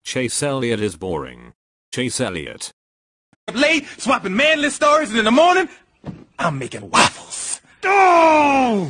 Chase Elliott is boring. Chase Elliott. Late, swapping manly stories, and in the morning, I'm making waffles. Oh!